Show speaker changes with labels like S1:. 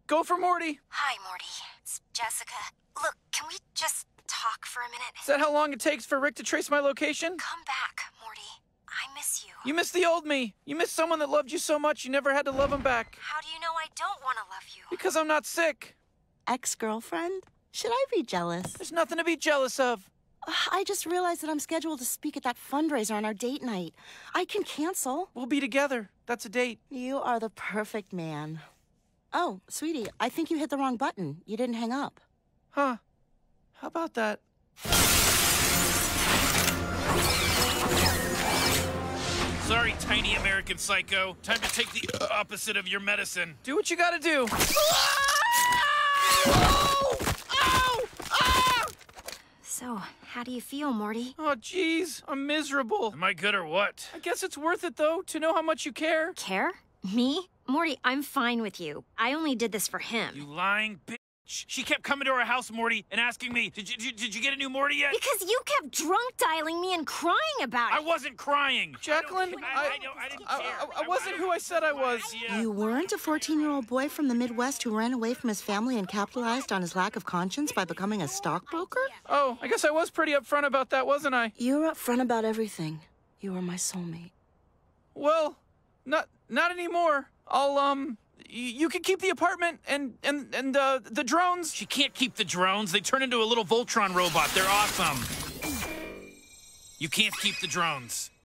S1: Go for Morty.
S2: Hi, Morty. It's Jessica. Look, can we just talk for a minute?
S1: Is that how long it takes for Rick to trace my location?
S2: Come back, Morty. I miss you.
S1: You miss the old me. You miss someone that loved you so much you never had to love him back.
S2: How do you know I don't want to love you?
S1: Because I'm not sick.
S3: Ex-girlfriend? Should I be jealous?
S1: There's nothing to be jealous of.
S3: I just realized that I'm scheduled to speak at that fundraiser on our date night. I can cancel.
S1: We'll be together. That's a date.
S3: You are the perfect man. Oh, sweetie, I think you hit the wrong button. You didn't hang up.
S1: Huh. How about that?
S4: Sorry, tiny American psycho. Time to take the opposite of your medicine.
S1: Do what you gotta do.
S2: So, how do you feel, Morty?
S1: Oh, jeez. I'm miserable.
S4: Am I good or what?
S1: I guess it's worth it, though, to know how much you care.
S2: Care? Me? Morty, I'm fine with you. I only did this for him.
S4: You lying bitch. She kept coming to our house, Morty, and asking me, did you get a new Morty yet?
S2: Because you kept drunk dialing me and crying about it.
S4: I wasn't crying.
S1: Jacqueline,
S4: I didn't care.
S1: I wasn't who I said I was.
S3: You weren't a 14-year-old boy from the Midwest who ran away from his family and capitalized on his lack of conscience by becoming a stockbroker?
S1: Oh, I guess I was pretty upfront about that, wasn't I?
S3: You were upfront about everything. You were my soulmate.
S1: Well, not anymore. You can keep the apartment and the drones.
S4: She can't keep the drones. They turn into a little Voltron robot. They're awesome. You can't keep the drones.